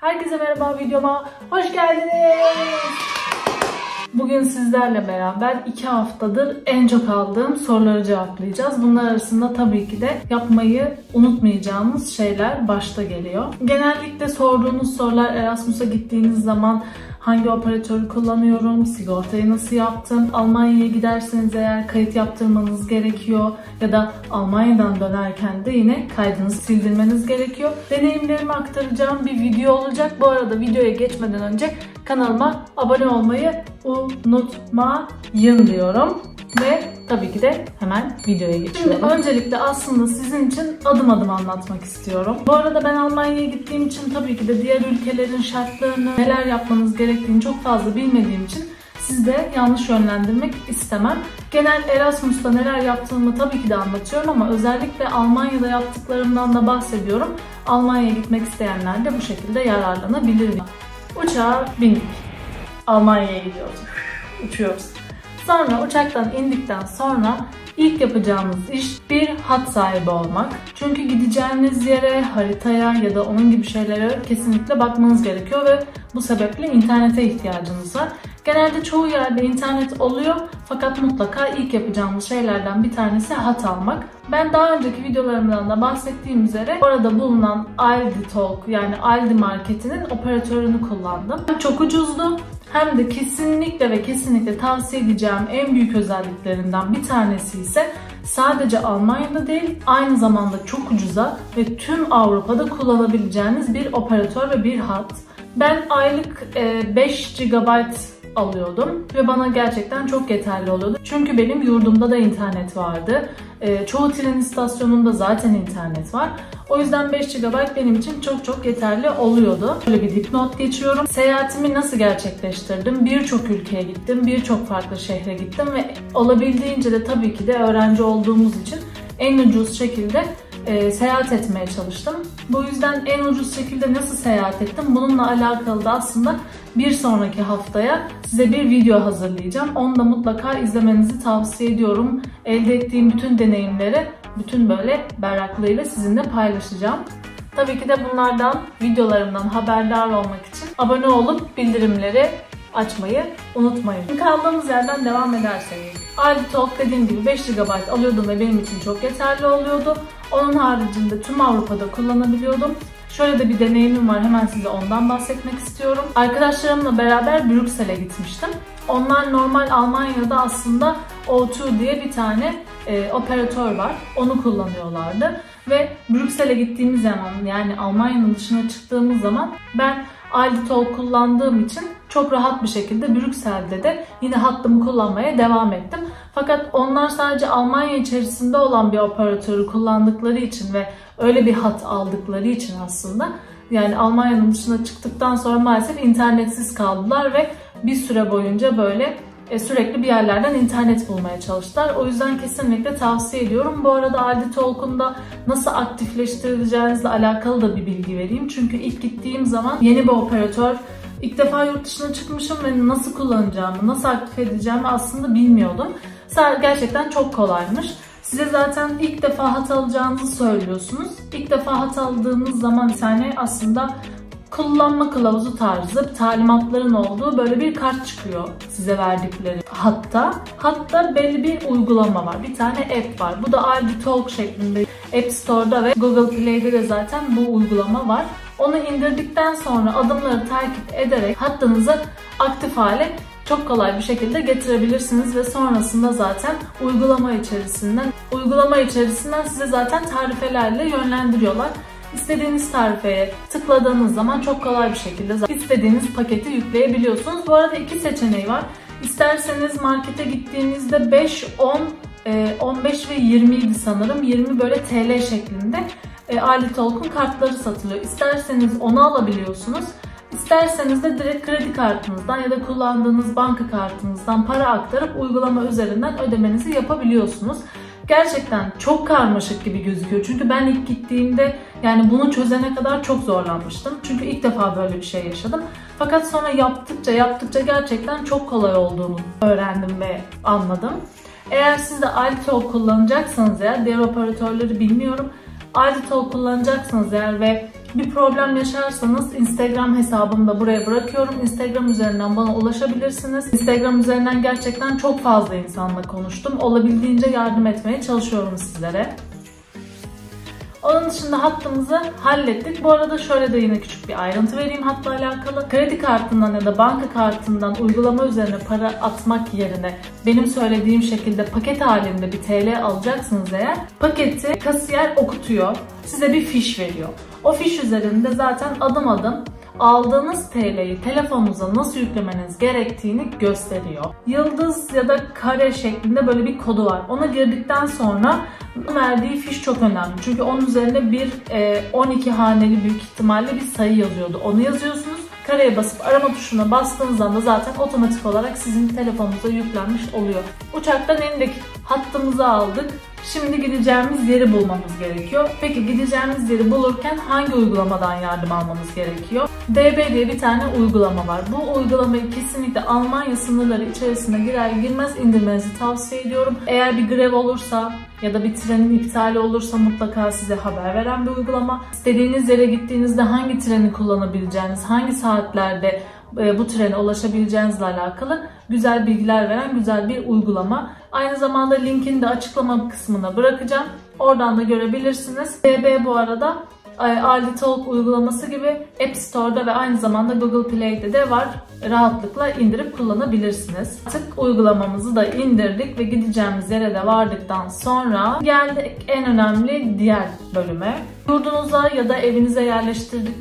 Herkese merhaba, videoma hoş geldiniz. Bugün sizlerle beraber 2 haftadır en çok aldığım soruları cevaplayacağız. Bunlar arasında tabii ki de yapmayı unutmayacağımız şeyler başta geliyor. Genellikle sorduğunuz sorular Erasmus'a gittiğiniz zaman hangi operatörü kullanıyorum, sigortayı nasıl yaptım, Almanya'ya giderseniz eğer kayıt yaptırmanız gerekiyor ya da Almanya'dan dönerken de yine kaydınızı sildirmeniz gerekiyor. Deneyimlerimi aktaracağım bir video olacak. Bu arada videoya geçmeden önce kanalıma abone olmayı unutmayın diyorum. Ve tabii ki de hemen videoya geçiyorum. Şimdi öncelikle aslında sizin için adım adım anlatmak istiyorum. Bu arada ben Almanya'ya gittiğim için tabii ki de diğer ülkelerin şartlarını, neler yapmanız gerektiğini çok fazla bilmediğim için sizi de yanlış yönlendirmek istemem. Genel Erasmus'ta neler yaptığımı tabii ki de anlatıyorum ama özellikle Almanya'da yaptıklarımdan da bahsediyorum. Almanya'ya gitmek isteyenler de bu şekilde yararlanabilir. Uçağa bindik. Almanya'ya gidiyoruz. Uçuyoruz. Sonra uçaktan indikten sonra ilk yapacağımız iş bir hat sahibi olmak. Çünkü gideceğiniz yere, haritaya ya da onun gibi şeylere kesinlikle bakmanız gerekiyor ve bu sebeple internete ihtiyacınız var. Genelde çoğu yerde internet oluyor fakat mutlaka ilk yapacağımız şeylerden bir tanesi hat almak. Ben daha önceki videolarımdan da bahsettiğim üzere orada bulunan Aldi Talk yani Aldi marketinin operatörünü kullandım. Çok ucuzdu. Hem de kesinlikle ve kesinlikle tavsiye edeceğim en büyük özelliklerinden bir tanesi ise sadece Almanya'da değil aynı zamanda çok ucuza ve tüm Avrupa'da kullanabileceğiniz bir operatör ve bir hat. Ben aylık 5 GB alıyordum ve bana gerçekten çok yeterli oluyordu. Çünkü benim yurdumda da internet vardı. Çoğu tren istasyonunda zaten internet var. O yüzden 5 GB benim için çok yeterli oluyordu. Böyle bir dipnot geçiyorum. Seyahatimi nasıl gerçekleştirdim? Birçok ülkeye gittim, birçok farklı şehre gittim ve olabildiğince de tabii ki de öğrenci olduğumuz için en ucuz şekilde seyahat etmeye çalıştım. Bu yüzden en ucuz şekilde nasıl seyahat ettim? Bununla alakalı da aslında bir sonraki haftaya size bir video hazırlayacağım. Onu da mutlaka izlemenizi tavsiye ediyorum. Elde ettiğim bütün deneyimleri, bütün böyle berraklığıyla sizinle paylaşacağım. Tabii ki de bunlardan, videolarımdan haberdar olmak için abone olup bildirimleri açmayı unutmayın. Kaldığımız yerden devam edersek. Aldi Talk dediğim gibi 5 GB alıyordum ve benim için çok yeterli oluyordu. Onun haricinde tüm Avrupa'da kullanabiliyordum. Şöyle de bir deneyimim var. Hemen size ondan bahsetmek istiyorum. Arkadaşlarımla beraber Brüksel'e gitmiştim. Onlar normal Almanya'da aslında O2 diye bir tane operatör var. Onu kullanıyorlardı. Ve Brüksel'e gittiğimiz zaman yani Almanya'nın dışına çıktığımız zaman ben Aldi Talk kullandığım için çok rahat bir şekilde Brüksel'de de yine hattımı kullanmaya devam ettim. Fakat onlar sadece Almanya içerisinde olan bir operatörü kullandıkları için ve öyle bir hat aldıkları için aslında yani Almanya'nın dışına çıktıktan sonra maalesef internetsiz kaldılar ve bir süre boyunca böyle sürekli bir yerlerden internet bulmaya çalıştılar. O yüzden kesinlikle tavsiye ediyorum. Bu arada Aldi Talk'un da nasıl aktifleştirileceğinizle alakalı da bir bilgi vereyim. Çünkü ilk gittiğim zaman yeni bir operatör, ilk defa yurt dışına çıkmışım ve nasıl kullanacağımı, nasıl aktif edeceğimi aslında bilmiyordum. Gerçekten çok kolaymış. Size zaten ilk defa hat alacağınızı söylüyorsunuz. İlk defa hat aldığınız zaman bir tane aslında kullanma kılavuzu tarzı talimatların olduğu böyle bir kart çıkıyor size verdikleri hatta. Hatta belli bir uygulama var. Bir tane app var. Bu da Aldi Talk şeklinde. App Store'da ve Google Play'de de zaten bu uygulama var. Onu indirdikten sonra adımları takip ederek hattınızı aktif hale çok kolay bir şekilde getirebilirsiniz ve sonrasında zaten uygulama içerisinden size zaten tarifelerle yönlendiriyorlar. İstediğiniz tarifeye tıkladığınız zaman çok kolay bir şekilde istediğiniz paketi yükleyebiliyorsunuz. Bu arada 2 seçeneği var. İsterseniz markete gittiğinizde 5, 10, 15 ve 20 idi sanırım. 20 böyle TL şeklinde Aldi Talk'un kartları satılıyor. İsterseniz onu alabiliyorsunuz. İsterseniz de direkt kredi kartınızdan ya da kullandığınız banka kartınızdan para aktarıp uygulama üzerinden ödemenizi yapabiliyorsunuz. Gerçekten çok karmaşık gibi gözüküyor. Çünkü ben ilk gittiğimde yani bunu çözene kadar çok zorlanmıştım. Çünkü ilk defa böyle bir şey yaşadım. Fakat sonra yaptıkça gerçekten çok kolay olduğunu öğrendim ve anladım. Eğer siz de Aldi Talk kullanacaksanız eğer, diğer operatörleri bilmiyorum. Aldi Talk kullanacaksanız eğer ve Bir problem yaşarsanız Instagram hesabımı da buraya bırakıyorum. Instagram üzerinden bana ulaşabilirsiniz. Instagram üzerinden gerçekten çok fazla insanla konuştum. Olabildiğince yardım etmeye çalışıyorum sizlere. Onun dışında hattımızı hallettik. Bu arada şöyle de yine küçük bir ayrıntı vereyim hatla alakalı. Kredi kartından ya da banka kartından uygulama üzerine para atmak yerine benim söylediğim şekilde paket halinde bir TL alacaksınız eğer, paketi kasiyer okutuyor. Size bir fiş veriyor. O fiş üzerinde zaten adım adım aldığınız TL'yi telefonunuza nasıl yüklemeniz gerektiğini gösteriyor. Yıldız ya da kare şeklinde böyle bir kodu var. Ona girdikten sonra verdiği fiş çok önemli. Çünkü onun üzerinde bir 12 haneli büyük ihtimalle bir sayı yazıyordu. Onu yazıyorsunuz. Kareye basıp arama tuşuna bastığınız anda zaten otomatik olarak sizin telefonunuza yüklenmiş oluyor. Uçaktan indik. Hattımızı aldık. Şimdi gideceğimiz yeri bulmamız gerekiyor. Peki gideceğimiz yeri bulurken hangi uygulamadan yardım almamız gerekiyor? DB diye bir tane uygulama var. Bu uygulamayı kesinlikle Almanya sınırları içerisine girer girmez indirmenizi tavsiye ediyorum. Eğer bir grev olursa ya da bir trenin iptali olursa mutlaka size haber veren bir uygulama. İstediğiniz yere gittiğinizde hangi treni kullanabileceğiniz, hangi saatlerde bu trene ulaşabileceğinizle alakalı güzel bilgiler veren güzel bir uygulama. Aynı zamanda linkini de açıklama kısmına bırakacağım. Oradan da görebilirsiniz. DB bu arada Aldi Talk uygulaması gibi App Store'da ve aynı zamanda Google Play'de de var. Rahatlıkla indirip kullanabilirsiniz. Artık uygulamamızı da indirdik ve gideceğimiz yere de vardıktan sonra geldik en önemli diğer bölüme. Yurdunuza ya da evinize yerleştirdik.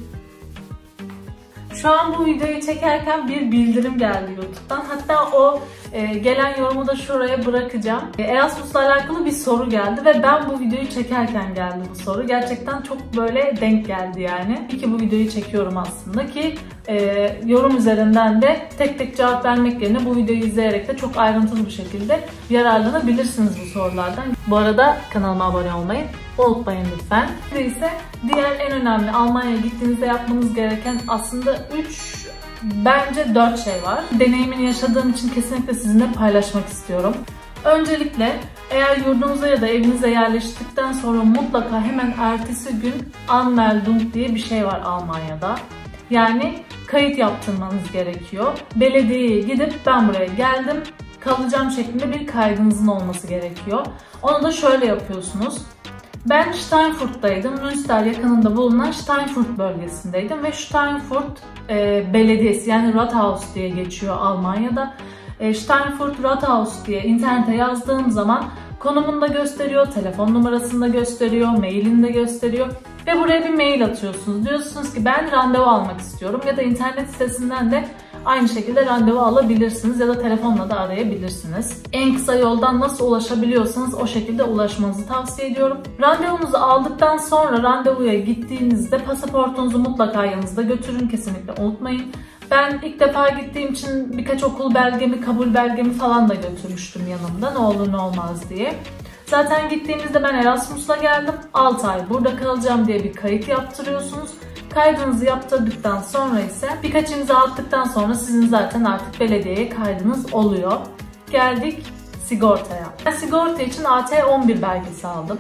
Şu an bu videoyu çekerken bir bildirim geldi YouTube'dan. Hatta o gelen yorumu da şuraya bırakacağım. Erasmus'la alakalı bir soru geldi ve ben bu videoyu çekerken geldi bu soru. Gerçekten çok böyle denk geldi yani. İyi ki bu videoyu çekiyorum aslında ki yorum üzerinden de tek tek cevap vermek yerine bu videoyu izleyerek de çok ayrıntılı bir şekilde yararlanabilirsiniz bu sorulardan. Bu arada kanalıma abone olmayı unutmayın lütfen. Şimdi ise diğer en önemli Almanya'ya gittiğinizde yapmanız gereken aslında 3 bence 4 şey var. Deneyimini yaşadığım için kesinlikle sizinle paylaşmak istiyorum. Öncelikle eğer yurdunuza ya da evinize yerleştikten sonra mutlaka hemen ertesi gün Anmeldung diye bir şey var Almanya'da. Yani kayıt yaptırmanız gerekiyor. Belediyeye gidip ben buraya geldim, kalacağım şeklinde bir kaydınızın olması gerekiyor. Onu da şöyle yapıyorsunuz. Ben Steinfurt'taydım. Münster yakınında bulunan Steinfurt bölgesindeydim ve Steinfurt belediyesi yani Rathaus diye geçiyor Almanya'da. Steinfurt Rathaus diye internete yazdığım zaman konumunu da gösteriyor, telefon numarasını da gösteriyor, mailini de gösteriyor ve buraya bir mail atıyorsunuz. Diyorsunuz ki ben randevu almak istiyorum ya da internet sitesinden de aynı şekilde randevu alabilirsiniz ya da telefonla da arayabilirsiniz. En kısa yoldan nasıl ulaşabiliyorsanız o şekilde ulaşmanızı tavsiye ediyorum. Randevunuzu aldıktan sonra randevuya gittiğinizde pasaportunuzu mutlaka yanınızda götürün, kesinlikle unutmayın. Ben ilk defa gittiğim için birkaç okul belgemi, kabul belgemi falan da götürmüştüm yanımda ne olur ne olmaz diye. Zaten gittiğimizde ben Erasmus'la geldim. 6 ay burada kalacağım diye bir kayıt yaptırıyorsunuz. Kaydınızı yaptırdıktan sonra ise birkaç imza attıktan sonra sizin zaten artık belediyeye kaydınız oluyor. Geldik sigortaya. Ben sigorta için AT11 belgesi aldım.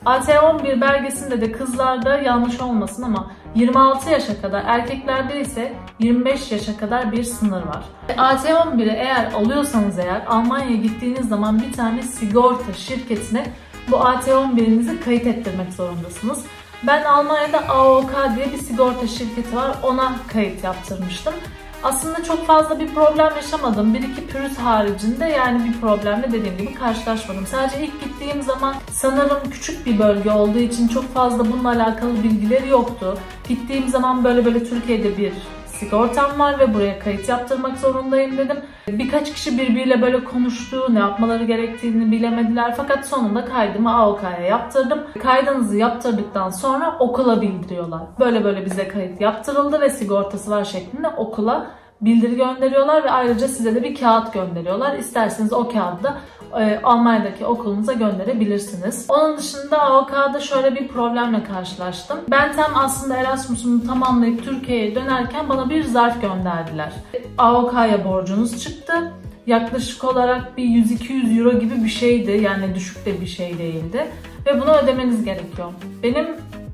AT11 belgesinde de kızlarda yanlış olmasın ama 26 yaşa kadar, erkeklerde ise 25 yaşa kadar bir sınır var. AT11'i eğer alıyorsanız eğer Almanya'ya gittiğiniz zaman bir tane sigorta şirketine bu AT11'inizi kayıt ettirmek zorundasınız. Ben Almanya'da AOK diye bir sigorta şirketi var, ona kayıt yaptırmıştım. Aslında çok fazla bir problem yaşamadım. Bir iki pürüz haricinde yani bir problemle dediğim gibi karşılaşmadım. Sadece ilk gittiğim zaman sanırım küçük bir bölge olduğu için çok fazla bununla alakalı bilgileri yoktu. Gittiğim zaman böyle Türkiye'de bir sigortam var ve buraya kayıt yaptırmak zorundayım dedim. Birkaç kişi birbiriyle böyle konuştu, ne yapmaları gerektiğini bilemediler fakat sonunda kaydımı AOK'ya yaptırdım. Kaydınızı yaptırdıktan sonra okula bildiriyorlar. Böyle bize kayıt yaptırıldı ve sigortası var şeklinde okula bildiri gönderiyorlar ve ayrıca size de bir kağıt gönderiyorlar. İsterseniz o kağıdı da Almanya'daki okulunuza gönderebilirsiniz. Onun dışında AOK'da şöyle bir problemle karşılaştım. Ben tam aslında Erasmus'umu tamamlayıp Türkiye'ye dönerken bana bir zarf gönderdiler. AOK'ya borcunuz çıktı. Yaklaşık olarak bir 100-200 euro gibi bir şeydi. Yani düşük de bir şey değildi. Ve bunu ödemeniz gerekiyor. Benim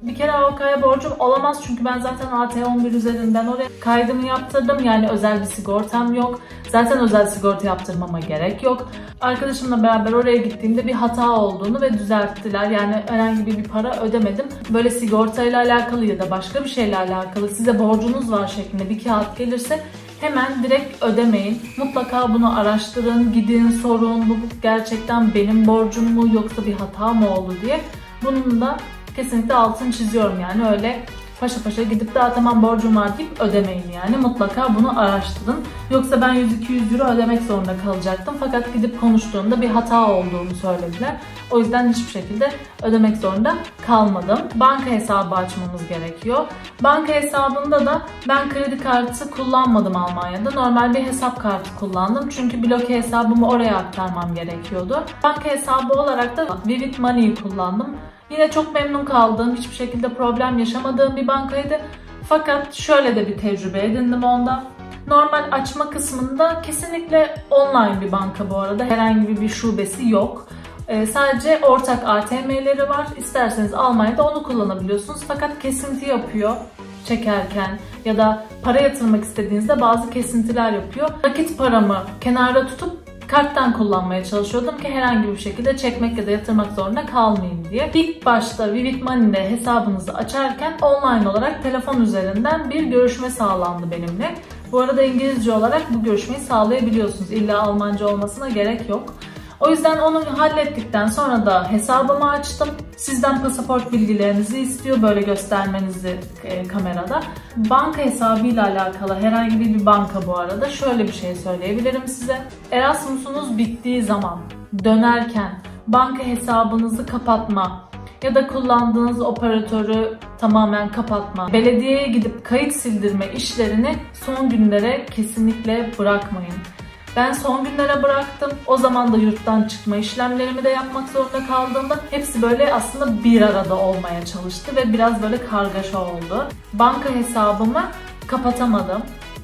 bir kere AOK'ya borcum olamaz çünkü ben zaten AT11 üzerinden oraya kaydımı yaptırdım. Yani özel bir sigortam yok. Zaten özel sigorta yaptırmama gerek yok. Arkadaşımla beraber oraya gittiğimde bir hata olduğunu ve düzelttiler. Yani herhangi bir para ödemedim. Böyle sigortayla alakalı ya da başka bir şeyle alakalı size borcunuz var şeklinde bir kağıt gelirse hemen direkt ödemeyin. Mutlaka bunu araştırın, gidin, sorun. Bu gerçekten benim borcum mu yoksa bir hata mı oldu diye. Bunun da kesinlikle altını çiziyorum yani öyle paşa paşa gidip de tamam borcum var deyip ödemeyin yani. Mutlaka bunu araştırın. Yoksa ben 100-200 euro ödemek zorunda kalacaktım. Fakat gidip konuştuğumda bir hata olduğunu söylediler. O yüzden hiçbir şekilde ödemek zorunda kalmadım. Banka hesabı açmamız gerekiyor. Banka hesabında da ben kredi kartı kullanmadım Almanya'da. Normal bir hesap kartı kullandım. Çünkü bloke hesabımı oraya aktarmam gerekiyordu. Banka hesabı olarak da Vivid Money'i kullandım. Yine çok memnun kaldığım, hiçbir şekilde problem yaşamadığım bir bankaydı. Fakat şöyle de bir tecrübe edindim onda. Normal açma kısmında kesinlikle online bir banka bu arada. Herhangi bir şubesi yok. Sadece ortak ATM'leri var. İsterseniz Almanya'da onu kullanabiliyorsunuz. Fakat kesinti yapıyor çekerken ya da para yatırmak istediğinizde bazı kesintiler yapıyor. Nakit paramı kenarda tutup karttan kullanmaya çalışıyordum ki herhangi bir şekilde çekmek ya da yatırmak zorunda kalmayayım diye. İlk başta Vivid Money'de hesabınızı açarken online olarak telefon üzerinden bir görüşme sağlandı benimle. Bu arada İngilizce olarak bu görüşmeyi sağlayabiliyorsunuz. İlla Almanca olmasına gerek yok. O yüzden onu hallettikten sonra da hesabımı açtım. Sizden pasaport bilgilerinizi istiyor böyle göstermenizi kamerada. Banka hesabıyla alakalı herhangi bir banka bu arada şöyle bir şey söyleyebilirim size. Erasmus'unuz bittiği zaman dönerken banka hesabınızı kapatma ya da kullandığınız operatörü tamamen kapatma, belediyeye gidip kayıt sildirme işlerini son günlere kesinlikle bırakmayın. Ben son günlere bıraktım. O zaman da yurttan çıkma işlemlerimi de yapmak zorunda kaldığımda hepsi böyle aslında bir arada olmaya çalıştı ve biraz böyle kargaşa oldu. Banka hesabımı kapatamadım.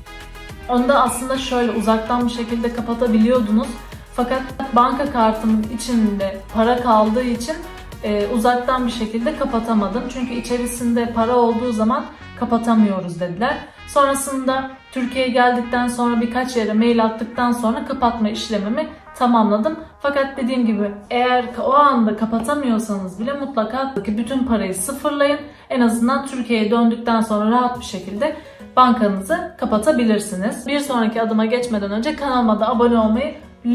Onu da aslında şöyle uzaktan bir şekilde kapatabiliyordunuz. Fakat banka kartımın içinde para kaldığı için uzaktan bir şekilde kapatamadım. Çünkü içerisinde para olduğu zaman kapatamıyoruz dediler. Sonrasında Türkiye'ye geldikten sonra birkaç yere mail attıktan sonra kapatma işlemimi tamamladım. Fakat dediğim gibi eğer o anda kapatamıyorsanız bile mutlaka bütün parayı sıfırlayın. En azından Türkiye'ye döndükten sonra rahat bir şekilde bankanızı kapatabilirsiniz. Bir sonraki adıma geçmeden önce kanalıma da abone olmayı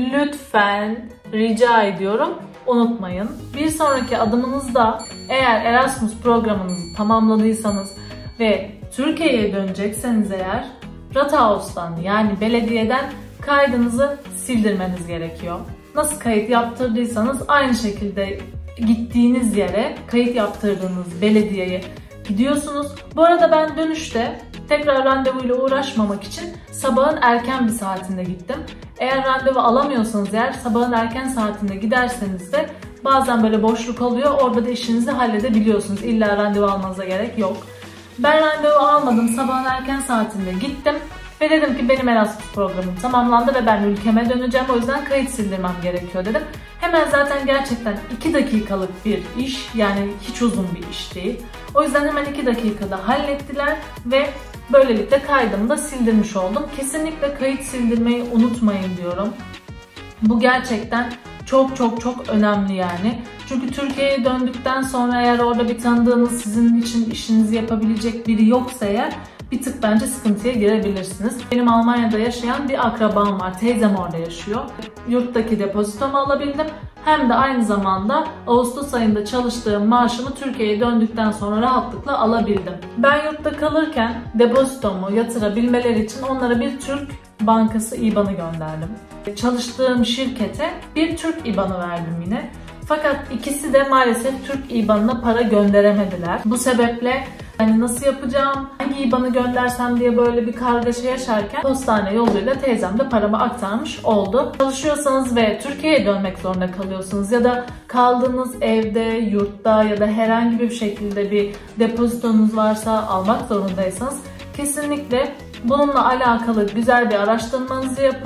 lütfen rica ediyorum. Unutmayın. Bir sonraki adımınızda eğer Erasmus programınızı tamamladıysanız ve Türkiye'ye dönecekseniz eğer Rathaus'tan yani belediyeden kaydınızı sildirmeniz gerekiyor. Nasıl kayıt yaptırdıysanız aynı şekilde gittiğiniz yere, kayıt yaptırdığınız belediyeye gidiyorsunuz. Bu arada ben dönüşte tekrar randevuyla uğraşmamak için sabahın erken bir saatinde gittim. Eğer randevu alamıyorsanız eğer sabahın erken saatinde giderseniz de bazen böyle boşluk oluyor. Orada da işinizi halledebiliyorsunuz. İlla randevu almanıza gerek yok. Ben randevu almadım. Sabahın erken saatinde gittim. Ve dedim ki benim Erasmus programım tamamlandı ve ben ülkeme döneceğim. O yüzden kayıt sildirmem gerekiyor dedim. Hemen zaten gerçekten 2 dakikalık bir iş. Yani hiç uzun bir iş değil. O yüzden hemen 2 dakikada hallettiler ve böylelikle kaydımı da sildirmiş oldum. Kesinlikle kayıt sildirmeyi unutmayın diyorum. Bu gerçekten çok önemli yani. Çünkü Türkiye'ye döndükten sonra eğer orada bir tanıdığınız sizin için işinizi yapabilecek biri yoksa eğer bir tık bence sıkıntıya girebilirsiniz. Benim Almanya'da yaşayan bir akrabam var. Teyzem orada yaşıyor. Yurttaki depozitomu alabildim. Hem de aynı zamanda Ağustos ayında çalıştığım maaşımı Türkiye'ye döndükten sonra rahatlıkla alabildim. Ben yurtta kalırken depozitomu yatırabilmeleri için onlara bir Türk Bankası IBAN'ı gönderdim. Çalıştığım şirkete bir Türk IBAN'ı verdim yine. Fakat ikisi de maalesef Türk IBAN'ına para gönderemediler. Bu sebeple hani nasıl yapacağım, hangi IBAN'ı göndersem diye böyle bir kargaşa yaşarken postane yoluyla teyzem de paramı aktarmış oldu. Çalışıyorsanız ve Türkiye'ye dönmek zorunda kalıyorsunuz ya da kaldığınız evde, yurtta ya da herhangi bir şekilde bir depozitonuz varsa almak zorundaysanız kesinlikle bununla alakalı güzel bir araştırmanızı yapın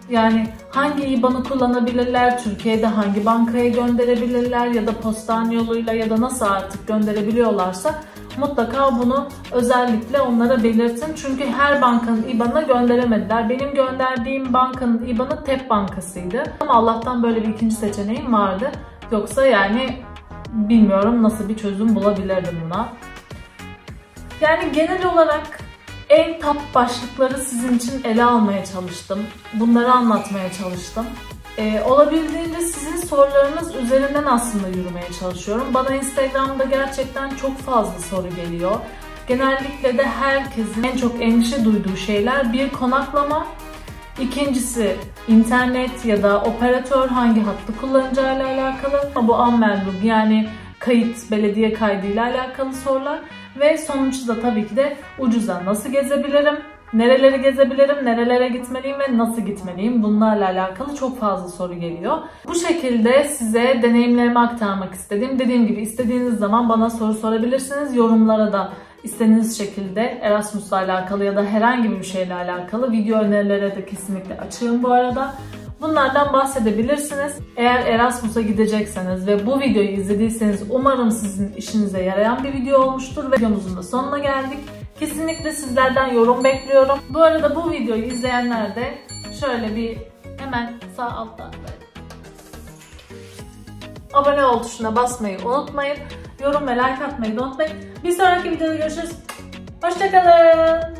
Yani hangi IBAN'ı kullanabilirler, Türkiye'de hangi bankaya gönderebilirler ya da postane yoluyla ya da nasıl artık gönderebiliyorlarsa mutlaka bunu özellikle onlara belirtin. Çünkü her bankanın IBAN'ına gönderemediler. Benim gönderdiğim bankanın IBAN'ı TEP Bankası'ydı. Ama Allah'tan böyle bir ikinci seçeneğim vardı. Yoksa yani bilmiyorum nasıl bir çözüm bulabilirdim buna. Yani genel olarak en top başlıkları sizin için ele almaya çalıştım. Bunları anlatmaya çalıştım. Olabildiğince sizin sorularınız üzerinden aslında yürümeye çalışıyorum. Bana Instagram'da gerçekten çok fazla soru geliyor. Genellikle de herkesin en çok endişe duyduğu şeyler bir konaklama, ikincisi internet ya da operatör hangi hattı kullanacağıyla alakalı. Bu Ammerlug yani kayıt, belediye kaydıyla alakalı sorular. Ve sonuncusu da tabii ki de ucuza nasıl gezebilirim, nereleri gezebilirim, nerelere gitmeliyim ve nasıl gitmeliyim, bunlarla alakalı çok fazla soru geliyor. Bu şekilde size deneyimlerimi aktarmak istedim. Dediğim gibi istediğiniz zaman bana soru sorabilirsiniz. Yorumlara da istediğiniz şekilde Erasmus'la alakalı ya da herhangi bir şeyle alakalı video önerileri de kesinlikle açığım bu arada. Bunlardan bahsedebilirsiniz. Eğer Erasmus'a gidecekseniz ve bu videoyu izlediyseniz umarım sizin işinize yarayan bir video olmuştur ve videomuzun da sonuna geldik. Kesinlikle sizlerden yorum bekliyorum. Bu arada bu videoyu izleyenler de şöyle bir hemen sağ alttan abone ol tuşuna basmayı unutmayın. Yorum ve like atmayı da unutmayın. Bir sonraki videoda görüşürüz. Hoşça kalın.